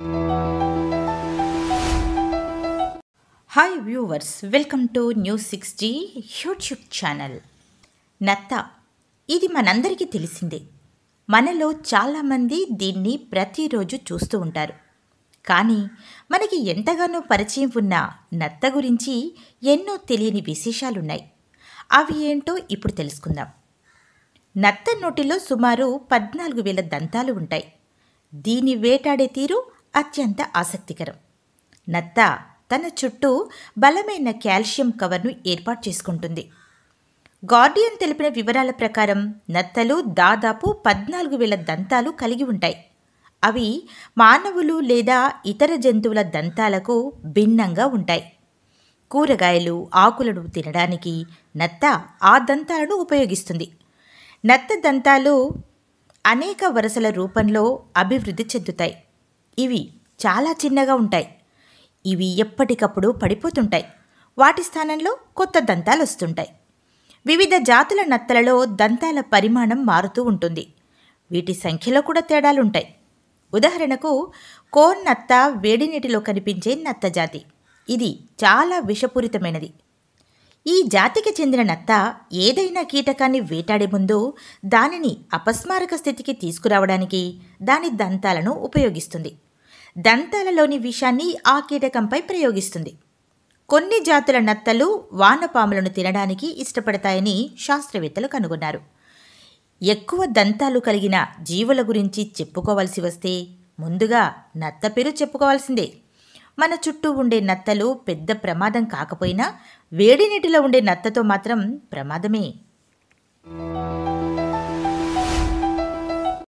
Hi viewers, welcome to News6G YouTube channel. నత్త ఇది మనందరికీ తెలిసిందే. మనలో చాలామంది దీన్ని ప్రతిరోజు చూస్తూ ఉంటారు. కానీ మనకి ఎంతగానో పరిచయం ఉన్న నత్త గురించి ఎన్నో తెలియని విశేషాలున్నాయి. అవి ఏంటో ఇప్పుడు తెలుసుకుందాం. నత్త నోటిలో సుమారు 14,000 దంతాలు ఉంటాయి. దీని వేటాడే తీరు అత్యంత ఆసక్తికరం. నత్త తన చుట్టూ బలమైన కాల్షియం కవర్ను ఏర్పాటు చేసుకుంటుంది. గార్డియన్ తెలిపిన వివరాల ప్రకారం నత్తలు దాదాపు 14,000 దంతాలు కలిగి ఉంటాయి. అవి మానవులు లేదా ఇతర జంతువుల దంతాలకు భిన్నంగా ఉంటాయి. కూరగాయలు, ఆకులను తినడానికి నత్త ఆ దంతాలను ఉపయోగిస్తుంది. నత్త దంతాలు అనేక వరుసల రూపంలో అభివృద్ధి చెందుతాయి. ఇవి చాలా చిన్నగా ఉంటాయి. ఇవి ఎప్పటికప్పుడు పడిపోతుంటాయి. వాటి స్థానంలో కొత్త దంతాలు వస్తుంటాయి. వివిధ జాతుల నత్తలలో దంతాల పరిమాణం మారుతూ ఉంటుంది. వీటి సంఖ్యలో కూడా తేడాలుంటాయి. ఉదాహరణకు కోన్ నత్త వేడి నీటిలో కనిపించే నత్త జాతి. ఇది చాలా విషపూరితమైనది. ఈ జాతికి చెందిన నత్త ఏదైనా కీటకాన్ని వేటాడే ముందు దానిని అపస్మారక స్థితికి తీసుకురావడానికి దాని దంతాలను ఉపయోగిస్తుంది. దంతాలలోని విషాన్ని ఆ కీటకంపై ప్రయోగిస్తుంది. కొన్ని జాతుల నత్తలు వానపాములను తినడానికి ఇష్టపడతాయని శాస్త్రవేత్తలు కనుగొన్నారు. ఎక్కువ దంతాలు కలిగిన జీవుల గురించి చెప్పుకోవలసి వస్తే ముందుగా నత్త పేరు చెప్పుకోవాల్సిందే. మన చుట్టూ ఉండే నత్తలు పెద్ద ప్రమాదం కాకపోయినా వేడి నీటిలో ఉండే నత్తతో మాత్రం ప్రమాదమే.